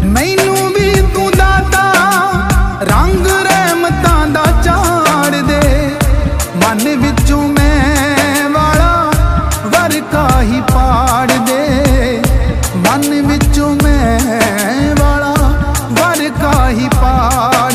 मैनू भी तू दाता रंग रहमतां दा चाड़ दे, मन विचों मैं वाला वरका ही पाड़ दे, मन विचों मैं